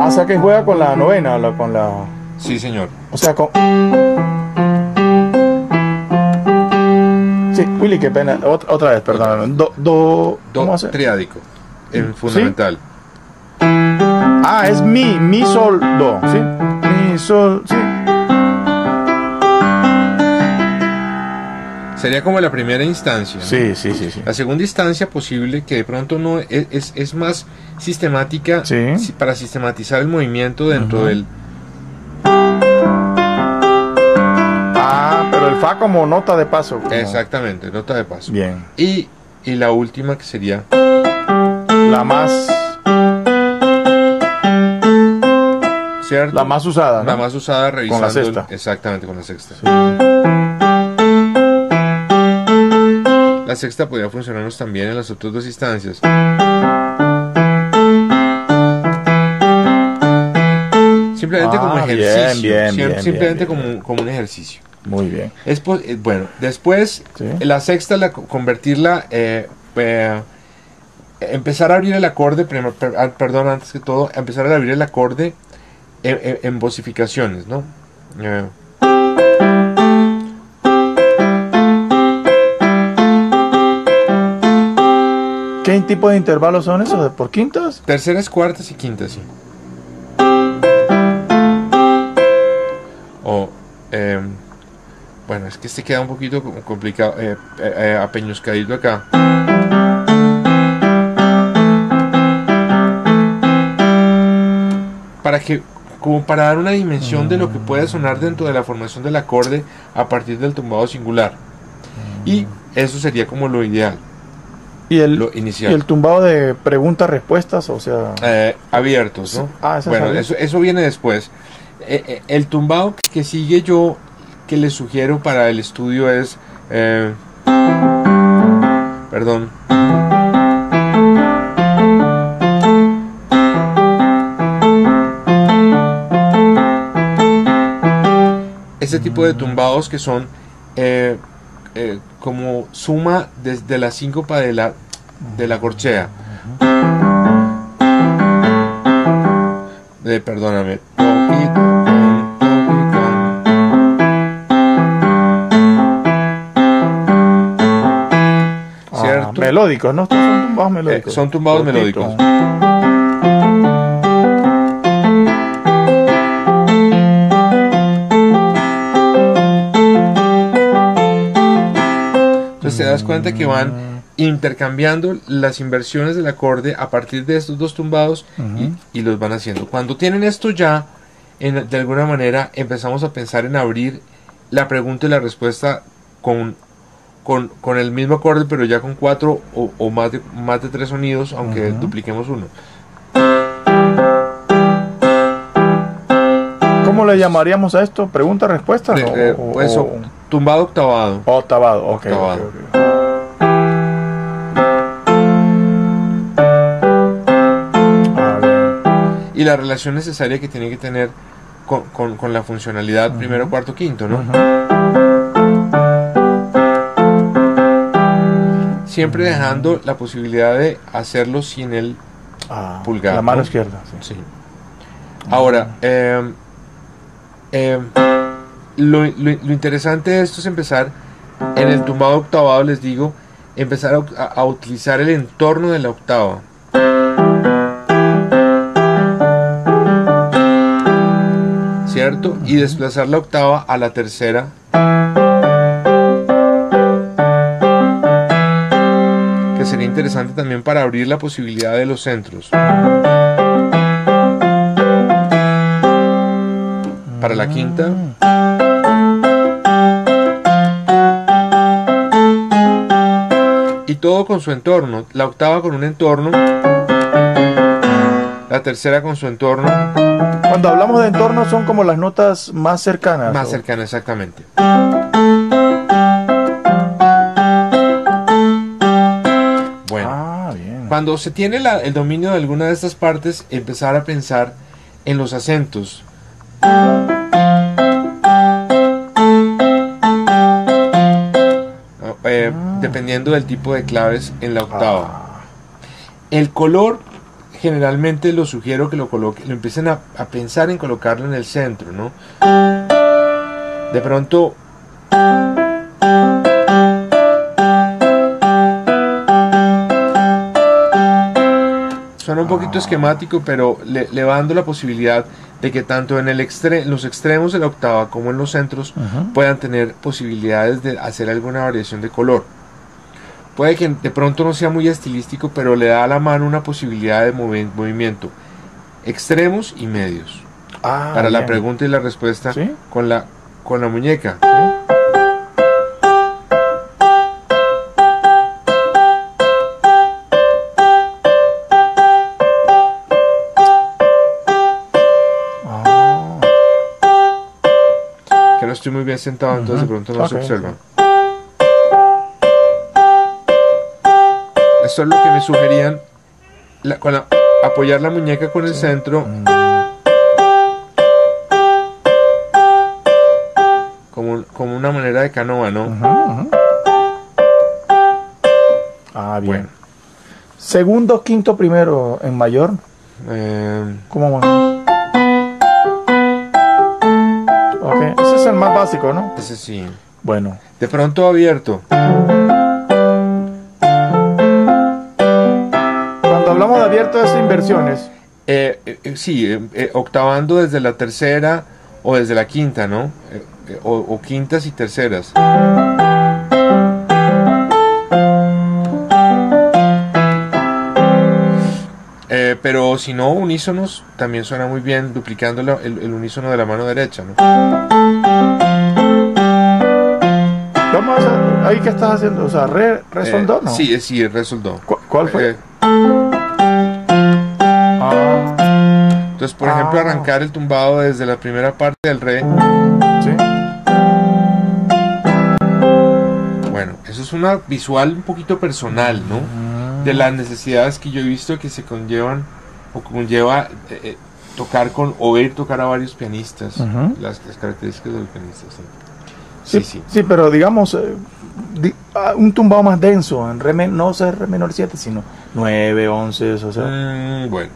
o sea que juega con la novena, con la... Sí, señor. O sea, con... Sí, Willy, qué pena. Otra vez, perdón. Do ¿cómo hace? triádico, en fundamental. ¿Sí? Ah, es mi, sol, do, ¿sí? Mi, sol, sí. Sería como la primera instancia, ¿no? Sí. La segunda instancia posible, que de pronto no es más sistemática, sí, para sistematizar el movimiento dentro del... Ah, pero el fa como nota de paso. Como... Exactamente, nota de paso. Bien. Y la última, que sería... La más... ¿Cierto? La más usada, ¿no? La más usada, revisando... Con la sexta. Exactamente, con la sexta. Sí. La sexta podría funcionarnos también en las otras dos instancias. Simplemente como ejercicio. Bien, simplemente como un ejercicio. Muy bien. Bueno, después, ¿sí? La sexta, convertirla... empezar a abrir el acorde, perdón, antes que todo, empezar a abrir el acorde en vocificaciones, ¿no? ¿Qué tipo de intervalos son esos? ¿Por quintas? Terceras, cuartas y quintas, sí. Bueno, es que este queda un poquito complicado, apeñuscadito acá. Como para dar una dimensión de lo que puede sonar dentro de la formación del acorde a partir del tumbado singular. Y eso sería como lo ideal. Lo inicial. ¿Y el tumbado de preguntas-respuestas? O sea... abiertos, ¿no? Bueno, eso viene después. El tumbado que sigue yo, que les sugiero para el estudio es... perdón. Ese tipo de tumbados que son como suma desde la síncopa de la corchea. Perdóname. ¿Cierto? Melódicos, ¿no? Estos son tumbados melódicos. Son tumbados melódicos. Te das cuenta que van intercambiando las inversiones del acorde a partir de estos dos tumbados y los van haciendo. Cuando tienen esto ya, de alguna manera empezamos a pensar en abrir la pregunta y la respuesta con el mismo acorde, pero ya con 4 o más de 3 sonidos, aunque dupliquemos uno. ¿Cómo le llamaríamos a esto? ¿Pregunta-respuesta? Tumbado octavado. Octavado, ok. Y la relación necesaria que tiene que tener con la funcionalidad primero, cuarto, quinto, ¿no? Siempre dejando la posibilidad de hacerlo sin el pulgar. La mano, ¿no? Izquierda. Sí. Ahora, lo interesante de esto es empezar en el tumbado octavado, les digo, empezar a utilizar el entorno de la octava. ¿Cierto? Y desplazar la octava a la tercera. Que sería interesante también para abrir la posibilidad de los centros. Para la quinta. Y todo con su entorno. La octava con un entorno. La tercera con su entorno. Cuando hablamos de entorno son como las notas más cercanas. Más cercanas, exactamente. Bueno, bien. Cuando se tiene el dominio de alguna de estas partes, empezar a pensar en los acentos. Dependiendo del tipo de claves en la octava. El color generalmente lo sugiero que lo empiecen a pensar en colocarlo en el centro, ¿no? De pronto suena un poquito esquemático, pero le va dando la posibilidad de que tanto en los extremos de la octava como en los centros puedan tener posibilidades de hacer alguna variación de color. Puede que de pronto no sea muy estilístico, pero le da a la mano una posibilidad de movimiento, extremos y medios. Para bien. la pregunta y la respuesta, ¿sí? con la muñeca. ¿Sí? Que no estoy muy bien sentado, entonces de pronto no se observa. Esto es lo que me sugerían, apoyar la muñeca con el centro, como una manera de canoa, ¿no? Bien. Bueno. Segundo, quinto, primero en mayor. ¿Cómo va? Ok, ese es el más básico, ¿no? Ese sí. Bueno. De pronto abierto. Cuando hablamos de abierto es inversiones. Sí, octavando desde la tercera o desde la quinta, ¿no? O quintas y terceras. Pero si no, unísonos también suena muy bien, duplicando el unísono de la mano derecha, ¿no? Vamos a hacer, ¿ahí qué estás haciendo? O sea, re sol do, ¿no? Sí, re sol do. ¿Cuál fue? Entonces, por ejemplo, arrancar el tumbado desde la primera parte del re. Sí. Bueno, eso es una visual un poquito personal, ¿no? De las necesidades que yo he visto que se conllevan o conlleva tocar con o ver tocar a varios pianistas, las características de los pianistas. Sí, pero digamos un tumbado más denso en re no es re menor 7, sino 9, 11, o sea. Bueno.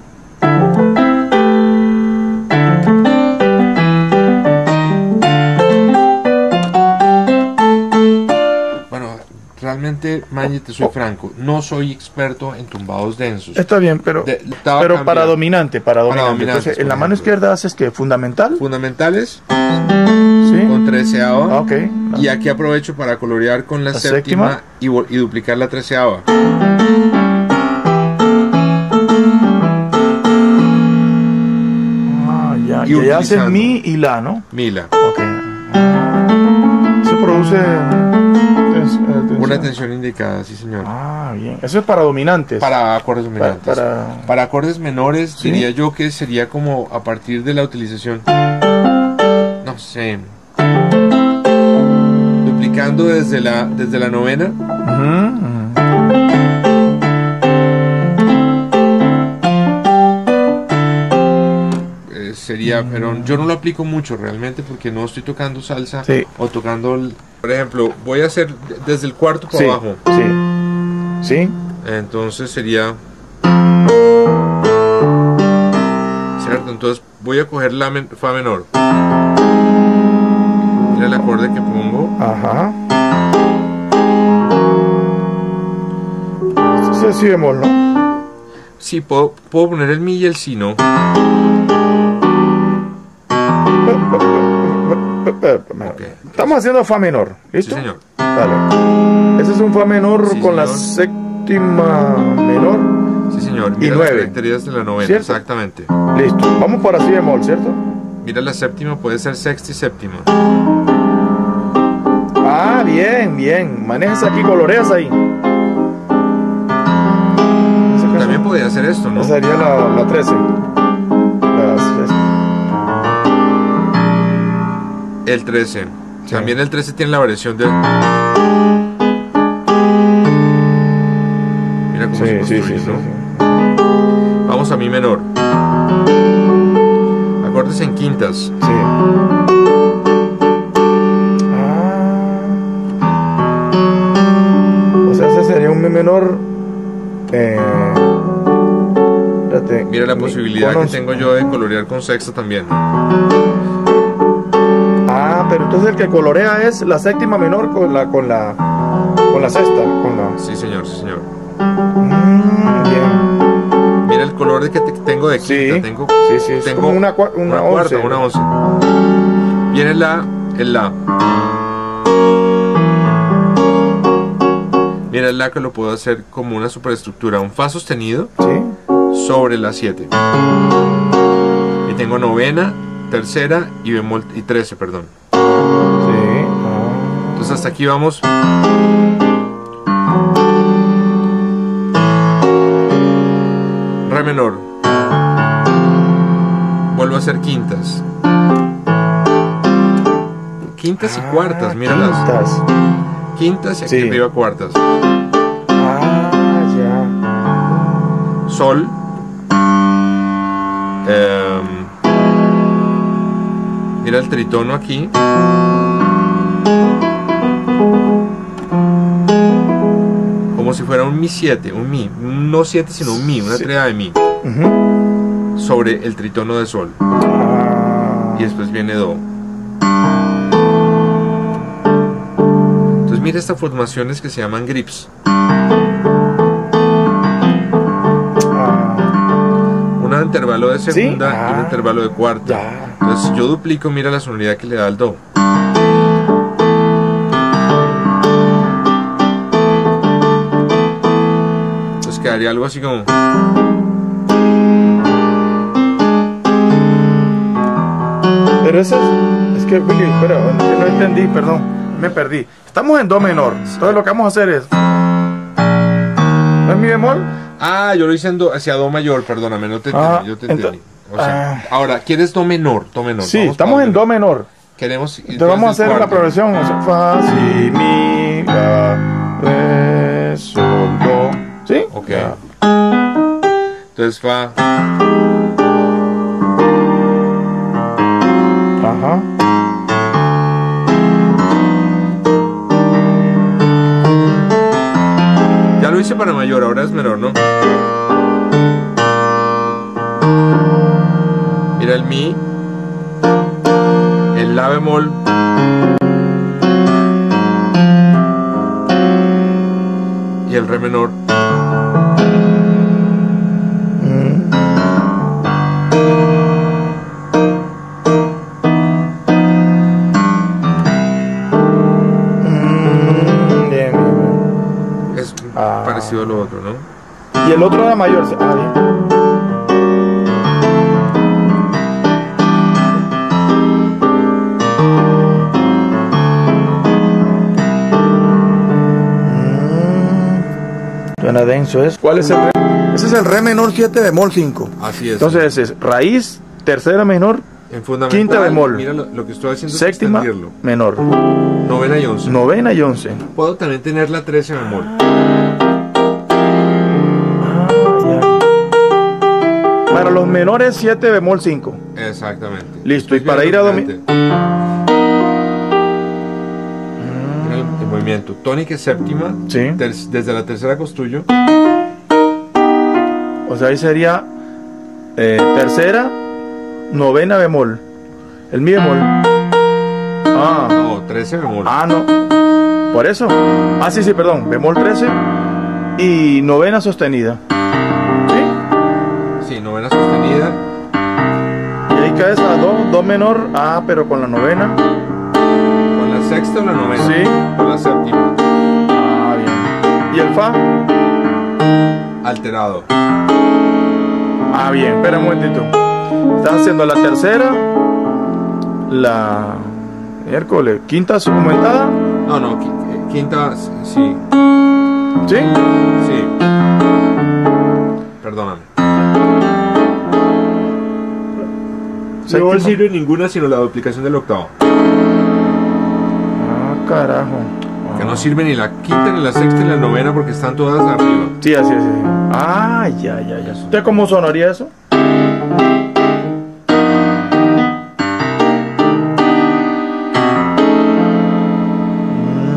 Realmente, Mañe, te soy franco, no soy experto en tumbados densos. Está bien, pero para dominante. Entonces, en la mano izquierda haces que fundamental. Fundamentales. Sí. Con treceava. Okay. Y aquí aprovecho para colorear con la séptima y duplicar la treceava. Ya. Y haces mi y la, ¿no? Mi, la. Ok. Eso produce una tensión indicada, sí, señor. Bien. Eso es para dominantes. Para acordes dominantes. Para acordes menores, ¿sí? Diría yo que sería como a partir de la utilización. No sé. Duplicando desde la novena. Sería, pero yo no lo aplico mucho realmente porque no estoy tocando salsa o tocando, por ejemplo, voy a hacer desde el cuarto para abajo. Sí. Entonces sería, cierto, entonces voy a coger la fa menor. Mira el acorde que pongo. Este es si bemol, ¿no? Sí, puedo poner el mi y el si, ¿no? Okay. Estamos haciendo fa menor, ¿listo? Sí, señor. Dale. Ese es un fa menor con la séptima menor. Sí, señor. Mira y 9. Las características de la novena, ¿cierto? Exactamente. Listo. Vamos para si bemol, ¿cierto? Mira, la séptima puede ser sexta y séptima. Bien. Manejas aquí, coloreas ahí. También podría hacer esto, ¿no? Esa sería la 13. El 13. Sí. También el 13 tiene la variación de... Mira cómo se construye, ¿no? Sí. Vamos a mi menor. Acordes en quintas. Sí. O sea, ese sería un mi menor. Espérate. Mira la posibilidad con que once. tengo yo de colorear con sexta también. Ah, pero entonces el que colorea es la séptima menor con la sexta, con la. Sí, señor, sí, señor. Bien. Mira el color de que tengo de Sí, quinta. Tengo es tengo como una cuarta, once. una 11. Viene el la. Mira el la que lo puedo hacer como una superestructura, un fa sostenido Sí. sobre la 7. Y tengo novena, tercera y bemol y 13, perdón. Sí. Entonces hasta aquí vamos. Re menor. Vuelvo a hacer quintas. Quintas y cuartas, míralas. Quintas. Quintas y aquí Sí. arriba cuartas. Ya. Sol. Mira el tritono aquí. Como si fuera un mi 7, un mi, no 7 sino un mi, una Sí. tríada de mi sobre el tritono de sol. Y después viene do. Entonces mira estas formaciones que se llaman grips. Una de intervalo de segunda Sí. y un intervalo de cuarta. Ya. Entonces si yo duplico, mira la sonoridad que le da al do. Entonces quedaría algo así como... Pero eso es que, Willy, pero no entendí, perdón, me perdí. Estamos en do menor, entonces lo que vamos a hacer es, ¿no es mi bemol? Ah, yo lo hice en do, hacia do mayor, perdóname, no te entendí, yo te entendí. O sea, ahora, ¿quieres do menor? Do menor. Sí, Vamos estamos para en do menor. Queremos... Entonces vamos a hacer una progresión, o sea, fa, si, mi, la, re, sol, do. ¿Sí? Ok. Ya. Entonces fa... Ajá. Ya lo hice para mayor, ahora es menor, ¿no? Mira el mi, el la bemol, y el re menor. Bien, bien. Es Ah. parecido a lo otro, ¿no? Y el otro era mayor. Bien. Suena denso, ¿es? ¿Cuál es el re? Ese es el re menor 7 bemol 5. Así es. Entonces es raíz, tercera menor, en fundamental, quinta bemol, mira lo que estoy haciendo séptima es extenderlo. menor, Novena y 11. novena y 11. Puedo también tener la 13 bemol. Para los menores 7 bemol 5. Exactamente. Listo, y Mira para ir a Mira el movimiento. Tónica séptima. Sí. Desde la tercera construyo. O sea, ahí sería tercera, novena bemol. El mi bemol. Ah, No, 13 bemol. no. Por eso. Ah, sí, perdón. Bemol 13 y novena sostenida. ¿Sí? Sí, novena sostenida. Y ahí caes a do menor. Ah, pero con la novena. ¿Con la sexta o la novena? Sí. Con la séptima. Ah, bien. ¿Y el fa? Alterado. Ah, bien. Espera un momentito. Estás haciendo la tercera, la miércoles, quinta aumentada. No, quinta, sí. ¿Sí? Sí. Perdóname. No sirve ninguna sino la duplicación del octavo. Ah, carajo. Que no sirve ni la quinta, ni la sexta, ni la novena porque están todas arriba. Sí, así. Ah, ya. ¿Usted cómo sonaría eso?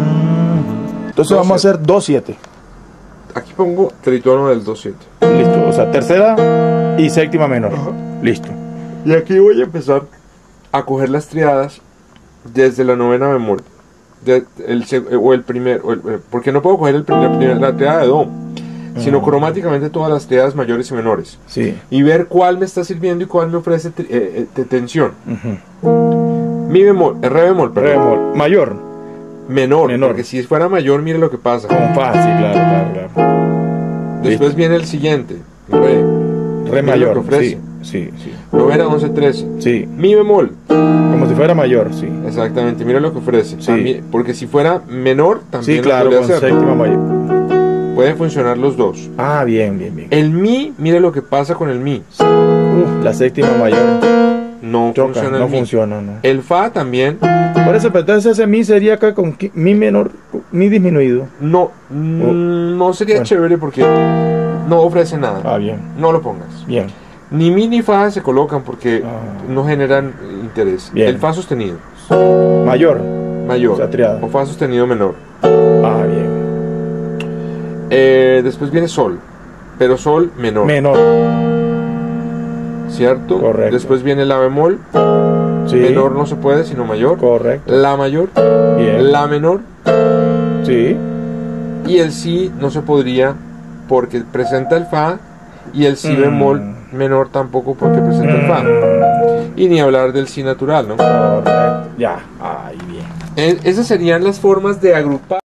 Entonces vamos a hacer 2-7. Aquí pongo tritono del 2-7. Listo. O sea, tercera y séptima menor. Ajá. Listo. Y aquí voy a empezar a coger las triadas desde la novena bemol. Porque no puedo coger la triada de do, sino cromáticamente todas las triadas mayores y menores. Sí. Y ver cuál me está sirviendo y cuál me ofrece tensión. Mi bemol, re bemol, Re perdón. bemol. Mayor. Menor, Menor. porque si fuera mayor, mire lo que pasa. Con fa, sí, claro. Después viene el siguiente, re. Re Mire mayor. lo que ofrece. Sí. Novena, 11, 13. Sí. Mi bemol, Como si fuera mayor, sí. exactamente, mira lo que ofrece. Sí. También, porque si fuera menor, también Sí, lo claro, podría con hacer. séptima mayor. Pueden funcionar los dos. Ah, bien. El mi, mire lo que pasa con el mi. La séptima mayor. No Choca, funciona el no mi. funciona, no. El fa también, Por eso, pero entonces ese mi sería acá con mi menor, mi disminuido. no sería Bueno. chévere porque no ofrece nada. Ah, bien. No lo pongas. Bien. Ni mi ni fa se colocan porque Ah. no generan interés. Bien. El fa sostenido, Mayor. mayor. O sea, triada. O fa sostenido menor. Ah, bien. Después viene sol, pero sol menor. Menor. ¿Cierto? Correcto. Después viene la bemol. Sí. Menor no se puede, sino mayor. Correcto. La mayor. Bien. La menor. Sí. Y el si no se podría porque presenta el fa. Y el si bemol menor tampoco porque presenta el fa. Y ni hablar del si natural, ¿no? Correcto. Ya. Ay, bien. Esas serían las formas de agrupar.